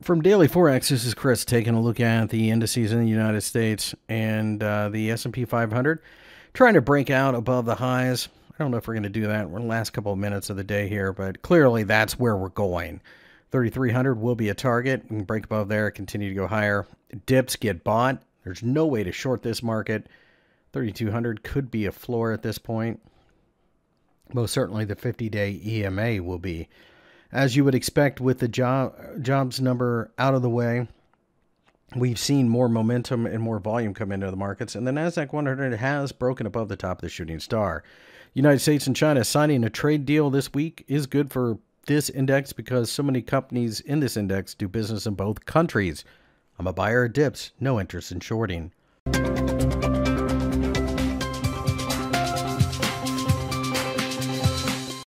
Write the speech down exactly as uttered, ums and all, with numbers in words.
From Daily Forex, this is Chris taking a look at the indices in the United States and uh, the S and P five hundred trying to break out above the highs. I don't know if we're going to do that in the last couple of minutes of the day here, but clearly that's where we're going. thirty-three hundred will be a target. We can break above there, continue to go higher. Dips get bought. There's no way to short this market. thirty-two hundred could be a floor at this point. Most certainly the fifty-day E M A will be. As you would expect with the job, jobs number out of the way, we've seen more momentum and more volume come into the markets, and the NASDAQ one hundred has broken above the top of the shooting star. United States and China signing a trade deal this week is good for this index because so many companies in this index do business in both countries. I'm a buyer of dips, no interest in shorting.